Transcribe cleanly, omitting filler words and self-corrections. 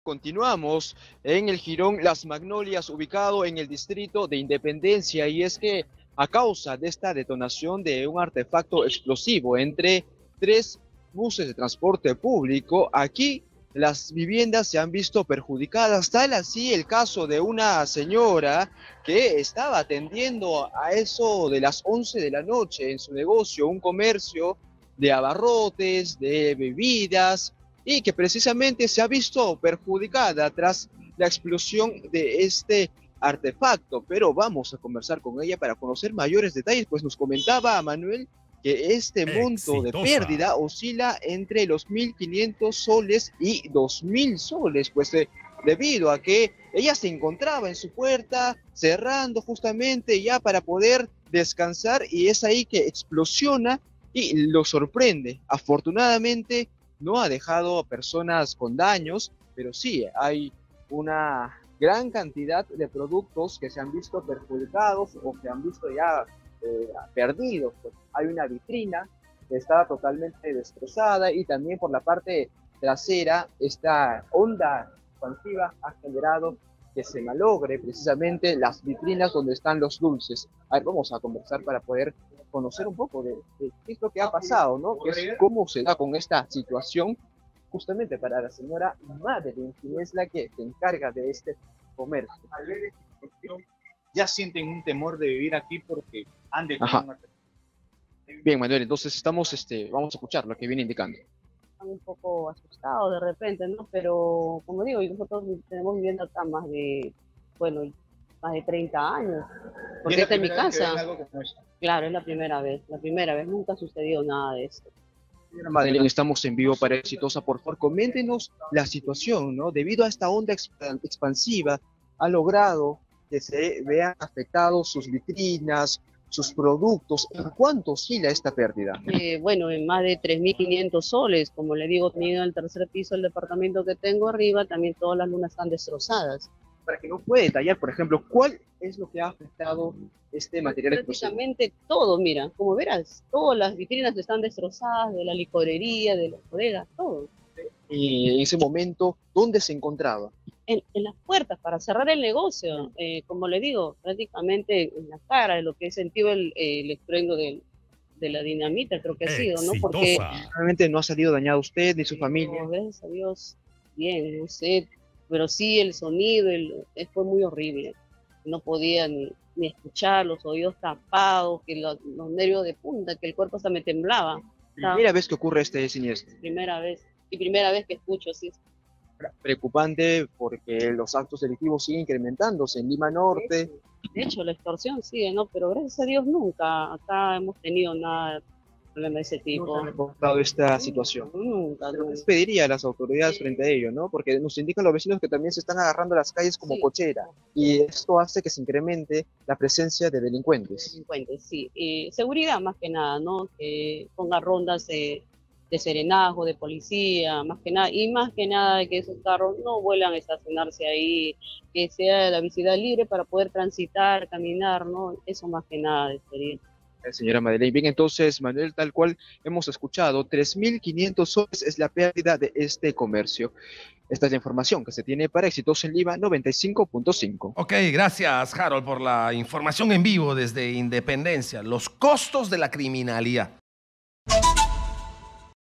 Continuamos en el Jirón Las Magnolias, ubicado en el distrito de Independencia, y es que a causa de esta detonación de un artefacto explosivo entre tres buses de transporte público, aquí las viviendas se han visto perjudicadas, tal así el caso de una señora que estaba atendiendo a eso de las 11 de la noche en su negocio, un comercio de abarrotes, de bebidas, y que precisamente se ha visto perjudicada tras la explosión de este artefacto. Pero vamos a conversar con ella para conocer mayores detalles, pues nos comentaba Manuel que este monto de pérdida oscila entre los 1.500 soles y 2.000 soles, pues debido a que ella se encontraba en su puerta cerrando justamente ya para poder descansar, y es ahí que explosiona y lo sorprende. Afortunadamente no ha dejado personas con daños, pero sí hay una gran cantidad de productos que se han visto perjudicados o que han visto ya perdidos. Pues hay una vitrina que está totalmente destrozada, y también por la parte trasera esta onda expansiva ha generado que se malogre precisamente las vitrinas donde están los dulces. A ver, vamos a conversar para poder conocer un poco de qué es lo que ha pasado, ¿no? Cómo se da con esta situación, justamente para la señora Madeline, quien es la que se encarga de este comercio. Ya sienten un temor de vivir aquí porque han detenido una persona. Bien, Manuel, entonces estamos, vamos a escuchar lo que viene indicando. Están un poco asustados de repente, ¿no? Pero, como digo, nosotros tenemos viviendo acá más de 30 años. Porque esta es mi casa. Claro, es la primera vez, nunca ha sucedido nada de esto. Señora Madeline, estamos en vivo para Exitosa. Por favor, coméntenos la situación, ¿no? Debido a esta onda expansiva, ha logrado que se vean afectados sus vitrinas, sus productos. ¿En cuánto oscila esta pérdida? En más de 3.500 soles. Como le digo, también en el tercer piso del departamento que tengo arriba, también todas las lunas están destrozadas. Para que no puede detallar, por ejemplo, ¿cuál es lo que ha afectado este material explosivo? Prácticamente todo, mira, como verás, todas las vitrinas están destrozadas, de la licorería, de las bodegas, todo. Y en ese momento, ¿dónde se encontraba? En las puertas para cerrar el negocio, como le digo, prácticamente en la cara de lo que he sentido el estruendo de la dinamita, creo que ha sido, ¿no? Porque realmente no ha salido dañado usted ni su familia. Gracias a Dios, bien, no sé, pero sí el sonido fue muy horrible. No podía ni escuchar, los oídos tapados, que los nervios de punta, que el cuerpo hasta me temblaba. ¿Primera vez que ocurre este siniestro? Primera vez, y primera vez que escucho, sí. Preocupante porque los actos delictivos siguen incrementándose en Lima Norte. De hecho, la extorsión sigue, ¿no? Pero gracias a Dios nunca acá hemos tenido nada problema de ese tipo. ¿Nunca han reportado esta situación? Nunca. ¿Qué les pediría a las autoridades frente a ello, no? Porque nos indican los vecinos que también se están agarrando las calles como cochera, y esto hace que se incremente la presencia de delincuentes. Delincuentes, sí. Seguridad más que nada, ¿no? Que ponga rondas de serenazgo, de policía, más que nada, y más que nada que esos carros no vuelvan a estacionarse ahí, que sea la visibilidad libre para poder transitar, caminar, ¿no? Eso más que nada sería. Señora Madeline, bien, entonces, Manuel, tal cual hemos escuchado, 3.500 soles es la pérdida de este comercio. Esta es la información que se tiene para Exitosa en Lima 95.5. Ok, gracias, Harold, por la información en vivo desde Independencia. Los costos de la criminalidad.